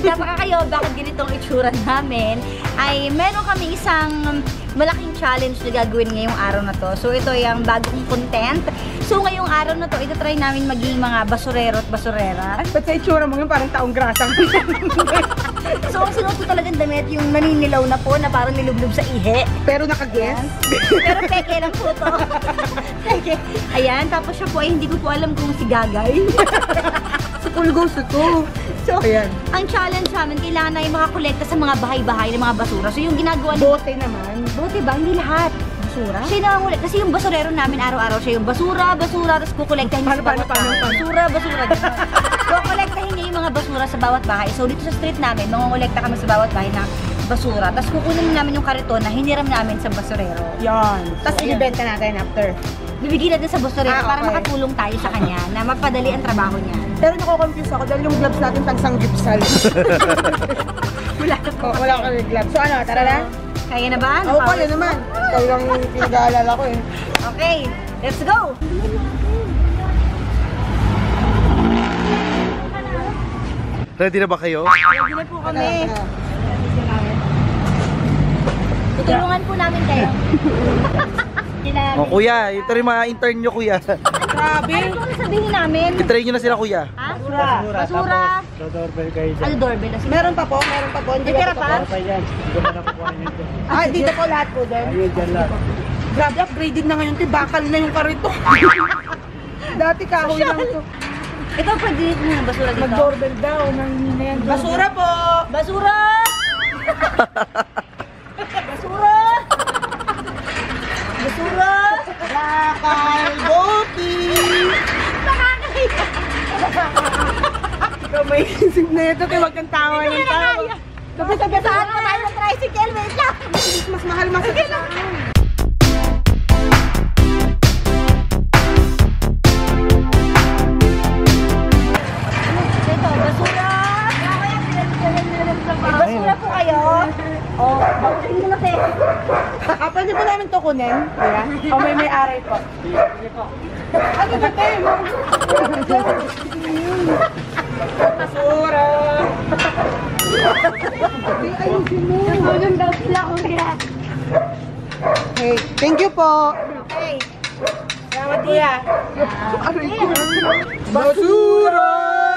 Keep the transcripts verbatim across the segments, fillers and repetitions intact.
Nagtataka kayo bakit ganitong itsura namin, ay meron kami isang malaking challenge na gagawin ngayong araw na to. So ito yung bagong content. So ngayong araw na to, ito try namin maging mga basurero at basurera. Ba't sa itsura mo yun parang taong grasang? So ang sinuot ko talagang damit yung naninilaw na po na parang nilublob sa ihe. Pero nakaguess? Pero peke lang po to. Peke. Ayan, tapos siya po ay hindi ko po alam kung si Gagay. Sa pulgos ito. So, ayan. Ang challenge namin, kailangan na yung makakolekta sa mga bahay-bahay ng mga basura. So yung ginagawa ni... Bote naman. Bote ba? Hindi lahat. Basura? Siya yung nangangulit. Kasi yung basurero namin araw-araw, siya yung basura, basura, tapos kukolektahin niya sa bawat bahay. Basura, basura. Kukolektahin niya yung mga basura sa bawat bahay. So dito sa street namin, mangongolekta kami sa bawat bahay ng basura. Tapos kukunin namin yung kariton na hiniram namin sa basurero. Yan. Tapos ibibenta natin after. Bibigyan natin sa basurero ah, okay. para makatulong tayo sa kanya na mapadali ang trabaho niya. Pero nako-confuse ako dahil yung gloves natin pangsang gipsal. Wala na po. Oh, wala kami gloves. So ano, tara na? Kaya na ba? Oo, oh, kaya naman. Ikaw lang pinag-aalala ko eh. Okay, let's go! Ready na ba kayo? Ready na po kami. Tutulungan po namin kayo. Oh, kuya, ito rin mga intern nyo, kuya. Grabe! Ano po sabihin namin? I-try nyo na sila, kuya. Ha? Basura. Basura. Doorbell kayo dyan. Ano doorbell? Meron pa po, meron pa po. May pera pa? Pa yan. Hindi mo nakukuha nito. Ah, dito po lahat po din. Ayun, dyan lang. Grabe, upgraded na ngayon. Bakal na yung karito. Dati kahoy lang ito. Ito pwede dito ng basura dito? Mag-doorbell daw. Nangihina yan. Basura po! Basura! Basura! Basura! Bakal Boki! Nakakahiya! Ikaw may isip na ito. Kaya wag kang tawa ng tawa. Tapos sagasaan mo tayo ng tricycle. Wait lang! Mas mahal mas ito. Ito, basura! May basura po kayo. O, bakit hindi na kayo? Ah, pwede po namin to kunin? Kuya? O may may-ari po? Ano ba tayo? Basura! Ayusin mo! Natulong daw sila, kuya. Okay, thank you po! Okay. Salamat kuya! Basura!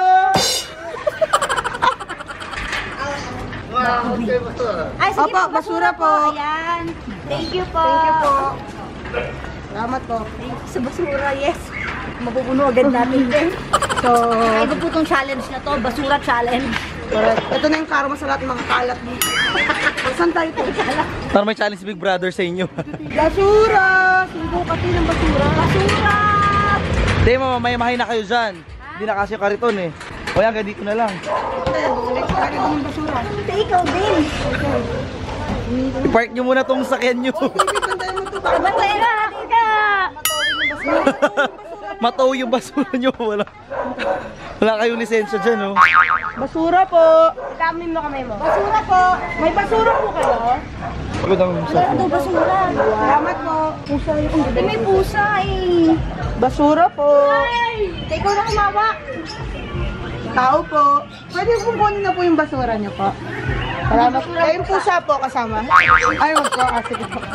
Ay, sige Opo, po, basura po. Ayan. Thank you po. Thank you po! Salamat po! Thank you sa basura, yes. Mapupuno agad natin din. So, Iba po itong challenge na to, basura challenge. correct. Ito na yung karma sa lahat ng mga kalat mo. Saan tayo po? Para may challenge Big Brother sa inyo. Basura! Subo kasi ng basura. Basura! Hindi, mamamahay na kayo dyan. Hindi na kasi yung kariton eh. O yan, dito na lang. Lagi mo ng basura. Ito, ikaw din. I-park nyo muna tong sakyan nyo. Bantayan mo ito. Bantayan na natin ka! Mataw yung basura nyo. Wala, wala kayong lisensya dyan, oh. Basura po. Ikamin mo kamay mo. Basura po. May basura po kayo? Pagod ang Wala ito, basura. Salamat po. Pusa yung eh, may pusa eh. Basura po. Ikaw na kumawak. Tao po. Pwede kong kunin na po yung basura niyo po. Salamat po. Eh, yung pusa po kasama. Ay, wag po. Ah, sige po.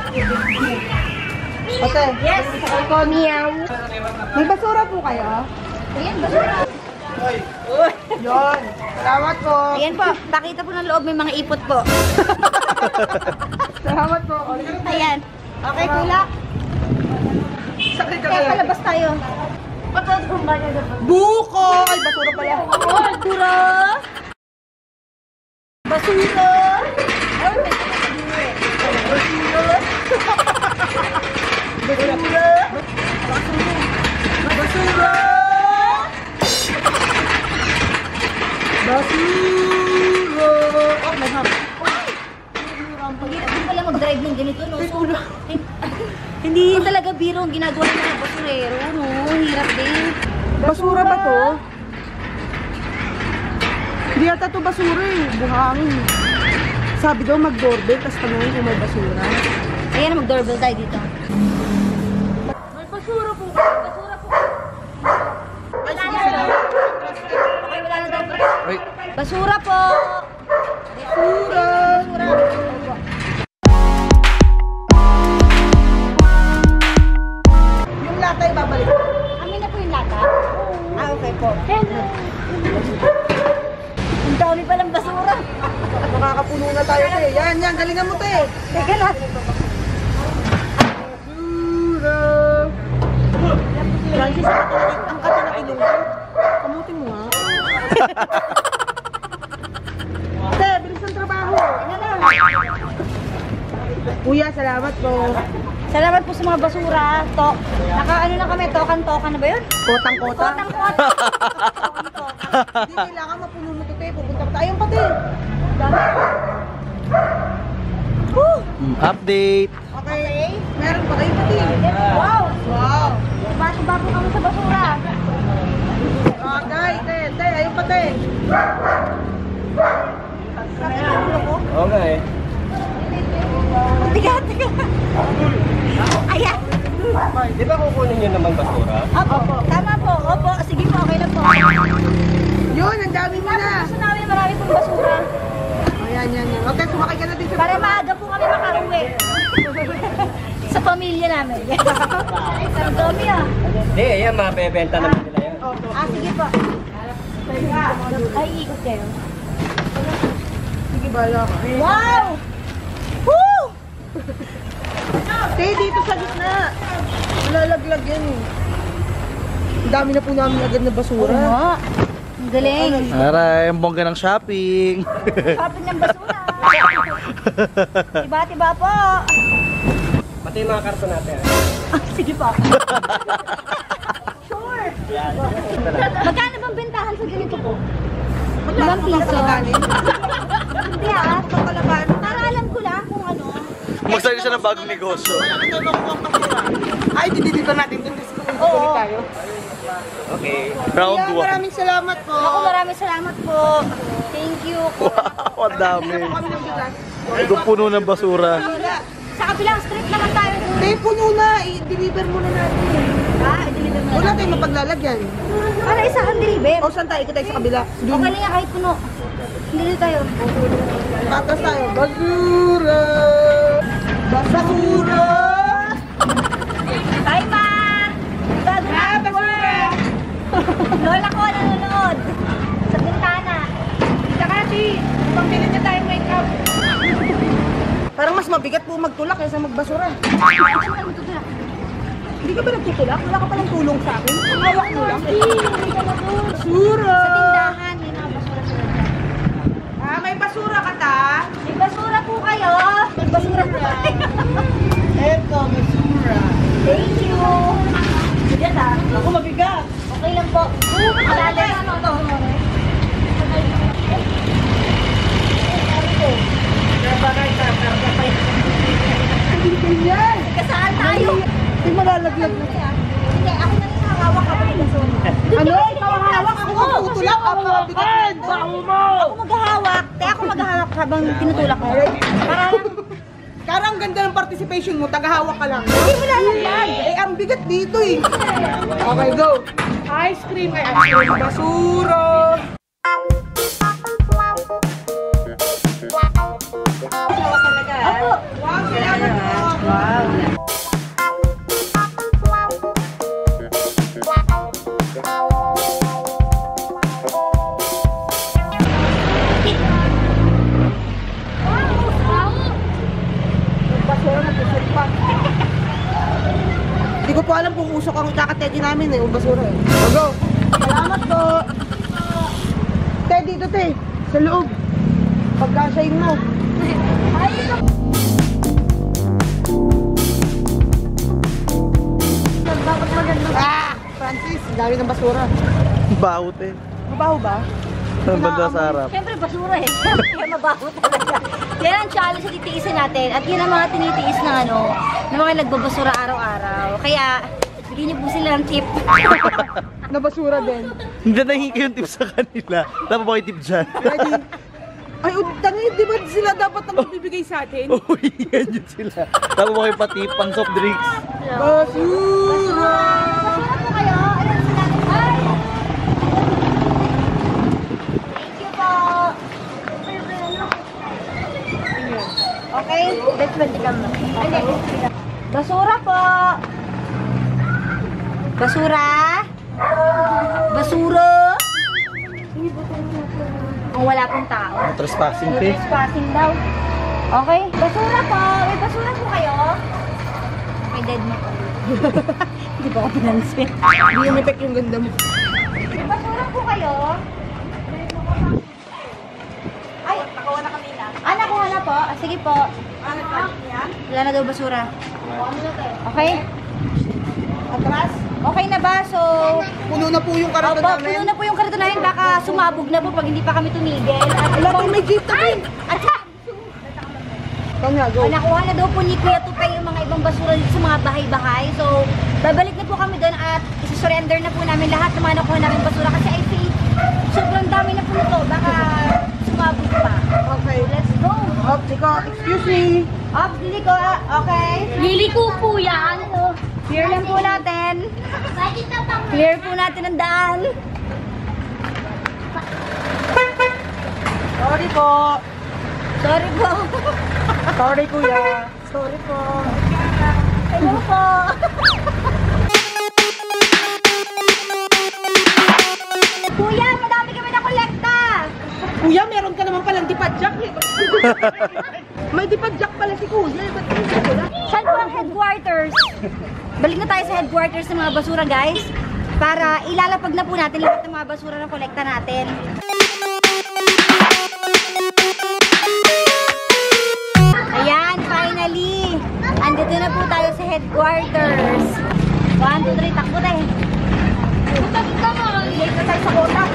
Ate. Yes. Ikaw, meow. May basura po kayo? Ayan, basura. Yun. Salamat po. Ayan po, pakita po ng loob, may mga ipot po. Salamat po. Ayan. Okay, kulak. Sakit ka Kaya kaya. palabas tayo. Buko! Ay, basura pala. Basura! Basura! Ay, may basura! Basura! Basura! Basura! Oh, may hap. Hindi hindi pala mag-drive ng ganito, no? So, hindi talaga biro ang ginagawa ng mga basurero, no? Hirap din. Basura ba to? Hindi yata to basura eh. Buhangin. Sabi daw mag-doorbell, tapos tanongin kung may basura. Ayan, mag-doorbell tayo dito. May basura po. Basura po. Wala na daw. Okay, wala na daw. Wait. Basura po! Basura! Basura! Yung lata ibabalik. Amin na po yung lata. Ah, okay po. Ang dami palang basura. Makakapuno na tayo, te. Yan, yan. Galingan mo, te. Teka lang. Basura! Francis, ang kata ang kata na ilungan. Kamutin mo, ha? Te, bilis ng trabaho. Ano lang? Kuya, salamat po. Salamat po sa mga basura. To, naka ano na kami, tokan-tokan na ba yun? Kotang-kota. Kotang-kota. Hindi kailangan mapuno mo to, te. Pupunta pa tayo, pati. Dami. Woo! Mm, Update. Okay. Meron pa kayo, pati. Wow! Wow. Diba-diba po kami sa basura. Bagay, te. Te, ayun pa, te. Okay. Tiga, tiga. Ayan. Di ba kukunin nyo naman basura? Opo. Tama po. Opo. Sige po. Okay lang po. Yun, ang dami mo na. Gusto namin marami pong basura. Ayan, yan, yan. Okay, sumakay ka na din sa Para maaga po kami makauwi. Sa pamilya namin. Ang dami ah. Hindi, ayan, mabebenta naman nila yan. Ah, sige po. Ay, ikot kayo. Sige, bala ka. Wow! Woo! Te, dito sa gitna. Lalaglag yan eh. Ang dami na po namin agad na basura. Oo. Ang galing. Aray, ang bongga ng shopping. Shopping ng basura. Tiba-tiba po. Pati yung mga karton natin. Ah, sige po. Sure. Magkano bang bentahan sa ganito po? Limang piso. Hindi ah. Para alam ko lang kung ano. Magsabi siya ng bagong negosyo. Ay, dito natin dun. Oo. tayo. Okay. Round Kuya, two. maraming salamat po. Ako maraming salamat po. Thank you. Wow, ang dami. Kami ng bigas. Ito puno ng basura. Sa kabilang street naman tayo. Te, puno na. I-deliver muna natin. Ah, i-deliver mo. Wala tayong mapaglalagyan. Para isa kang deliver. O, saan tayo? Ikot tayo sa kabila. Okay lang yan, kahit puno. Hindi tayo. Patras tayo. Basura! Basura! Bye, ma! Bago na Ah, basura! Lola ko nanonood. Sa bintana. Kita kasi, pambili na tayong makeup. Parang mas mabigat po magtulak kaysa magbasura. Hindi ka ba nagtutulak? Wala ka palang tulong sa akin. Ang hawak mo lang. Basura! Sa tindahan, may mga basura sila. Ah, may basura ka ta? May basura po kayo. May basura po kayo. Eto, basura. Thank you. Bigat ah. Ako mabigat. Okay lang po. Oo, makalalim. Ano to? Yan! Kasaan tayo? Hindi malalaglag na. Hindi, ako na rin hawak habang basura. Ano? Ikaw ang hawak? Ako magtutulak. Ako mabigat. Ako maghahawak. Te, ako maghahawak habang tinutulak mo. Para lang, Karang ganda ng participation mo, tagahawak ka lang. hindi mo lalaglag. Eh, ang bigat dito eh. Okay, go. Ice cream ay ice cream. Basura. Opo. Wow, salamat po. Wow. Basura na pusok pa. Hindi ko po alam kung usok ang kakategi namin eh, yung basura eh. So, go. Salamat po. Te, dito te. Sa loob. Pagkasayin mo. Ay, ito. Bakit maganda? Ah! Francis, ang dami ng basura. Bahut eh. Mabaho ba? Ang banda sa harap. Siyempre basura eh. Kaya mabaho talaga. Yan ang challenge na titiisin natin. At yun ang mga tinitiis ng ano, ng mga nagbabasura araw-araw. Kaya, bigyan niyo po sila ng tip. Na basura din. Hindi nahingi yung tip sa kanila. Tama ba kayo tip dyan? Ready? Ay, utangin, di ba sila dapat ang magbibigay sa atin? Uy, yan yun sila. Tama ba kayo pati pang soft drinks? Basura! Basura po kayo. Ayun sila. Ay! Thank you po. Basura po. Basura. Basura. Kung wala pong tao. Trespassing, No te. trespassing daw. Okay. Basura po. May basura po kayo? May dead mo po. Hindi po ako pinansin. Hindi yung effect yung ganda mo. May basura po kayo? Ay, nakuha na kami na. Ah, nakuha na po. Ah, sige po. Wala na daw basura. Okay? Atras? Okay na ba? So, Puno na po yung karton opo, namin. puno na po yung karton namin. Baka sumabog na po pag hindi pa kami tumigil. At Wala tayong may jeep to Ay! At Kanya, go. oh, nakuha na daw po ni Kuya Tupay yung mga ibang basura dito sa mga bahay-bahay. So, babalik na po kami doon at isi-surrender na po namin lahat ng mga nakuha namin basura. Kasi I think, sobrang dami na po nito. Baka sumabog pa. Okay. Let's go! Hop, Chico, excuse me. Up, lili ko. Okay? Lili ko po yan. Clear lang po natin. Clear po natin ang daan. Sorry po. Sorry po. Sorry, kuya. Sorry po. Hello po. Kuya, madami kami na kolekta. Kuya, meron ka naman palang dipadjak eh. May dipadjak pala si kuya. eh. Ba't hindi ko na? Saan po ang headquarters? Balik na tayo sa headquarters ng mga basura, guys. Para ilalapag na po natin lahat ng mga basura ng kolekta natin. Ayan, finally. Andito na po tayo sa headquarters. One, two, three, takbo tayo. Late na tayo sa kota.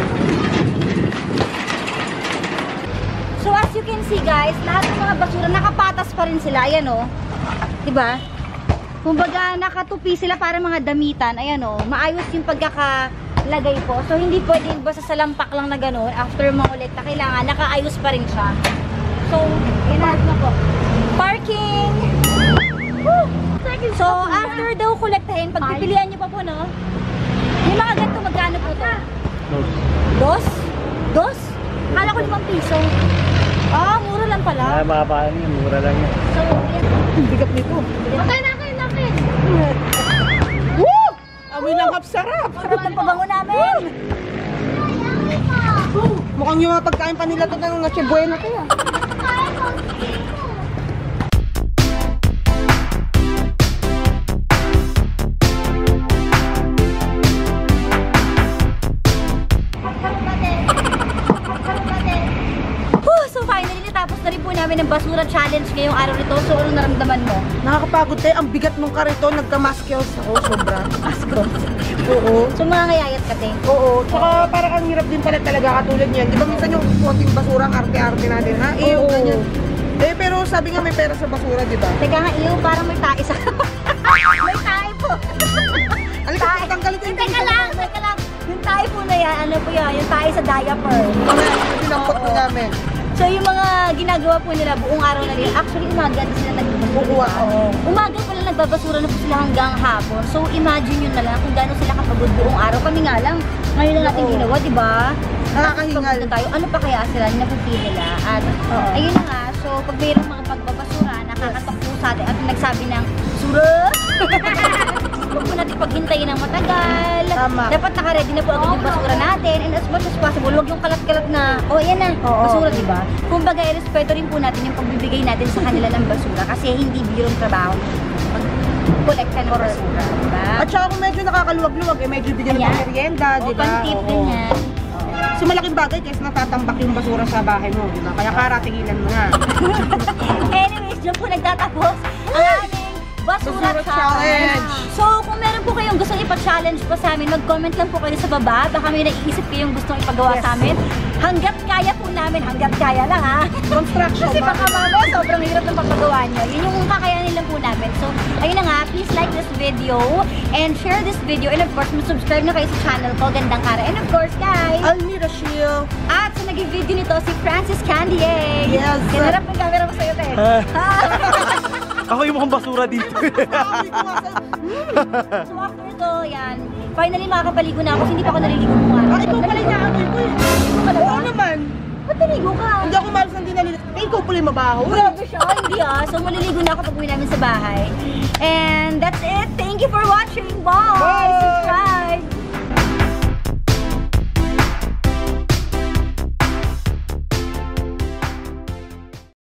So as you can see guys, lahat ng mga basura nakapatas pa rin sila. Ayan o. Diba? Kumbaga nakatupi sila para mga damitan. Ayan o. Maayos yung pagkakalagay po. So hindi pwedeng basta sa lampak lang na gano'n. After mangolekta, kailangan nakaayos pa rin siya. So, yan na po. Parking! Woo! So, after daw kolektahin, pagpipilian nyo pa po, no? Yung mga ganito, magkano po ito? Dos? Dos? Kala ko limang piso. Ah, mura lang pala. Ah, mababa yan. Mura lang yan. So, yan. Bigat nito. Okay na kayo namin. Woo! Amoy lang hap, sarap. Sarap ng pabango namin. Mukhang yung mga pagkain pa nila ito ng Noche Buena to ah. Whew, so finally, natapos na rin po namin ang basura challenge ngayong araw nito. So, anong naramdaman mo? Nakakapagod tayo. Ang bigat ng kariton. Nagka-maskels ako. Sobra. Ascot. Oo. So, mga ngayayat ka din. Oo. Tsaka parang ang hirap din pala talaga katulad niyan. Di ba minsan yung konting basura ang arte-arte natin ha? Eh, yung Oo. ganyan. Eh, pero sabi nga may pera sa basura, di ba? Teka nga, iyo, parang may tae sa... may tae po. Alam ko, tanggalin ko yung Teka lang, teka lang. Yung tae po na yan, ano po yan, yung tae sa diaper. Mga sinampot po Oo. namin. So, yung mga ginagawa po nila buong araw na nila, actually umaga din sila nagbabasura. Oo. Umaga pala nagbabasura na po sila hanggang hapon. So, imagine yun na lang kung gaano sila kapagod buong araw. Kami nga lang, ngayon lang natin Oo. ginawa, di ba? Nakakahingal. Nakakapagod na tayo. Ano pa kaya sila, napipili nila? At, Oo. ayun na nga, so, pag mayroong mga pagbabasura, nakakatok po sa atin at nagsabi ng, Sura! Huwag po natin paghintayin ng matagal. Tama. Dapat naka-ready na po agad yung basura natin. And as much as possible, huwag yung kalat-kalat na, oh, yan na, Oo. basura, di ba? Kumbaga, irespeto rin po natin yung pagbibigay natin sa kanila ng basura kasi hindi birong trabaho mag-kolekta ng basura, di ba? At saka kung medyo nakakaluwag-luwag, eh medyo bigyan ng Ayan. merienda, di O, ba? pang-tip Oo. din yan. So malaking bagay kasi natatambak yung basura sa bahay mo, di ba? Kaya karatigilan mo na. Anyways, dyan po nagtatapos ang aming basura, Basura challenge. challenge. So, kung meron po kayong gustong ipa-challenge pa sa amin, mag-comment lang po kayo sa baba. Baka may naiisip kayong gustong ipagawa Yes. sa amin. Hanggat kaya po namin, hanggat kaya lang ha. Construction Kasi ba? baka mamaya sobrang hirap ng papagawa nyo. Yun yung kakayanin lang po namin. So, ayun na nga, please like this video and share this video. And of course, subscribe na kayo sa channel ko, Gandang Kara. And of course, guys, Almira Shield. at sa naging video nito, si Francis Candier. Yes. Kinarap ng camera mo sa'yo, Ted. Ako yung mukhang basura dito. So after ito, yan. Finally makakapaligo na ako kasi hindi pa ako naliligo mo nga. Ah, ikaw pala inaamoy ko eh. Naliligo ka na ba? Oo naman. Ba't naligo ka? Hindi ako malas ng dinalilit. Babe, ko pala yung mabaho. Grabe siya, hindi ah. So maliligo na ako pag uwi namin sa bahay. And that's it. Thank you for watching. Bye! Bye!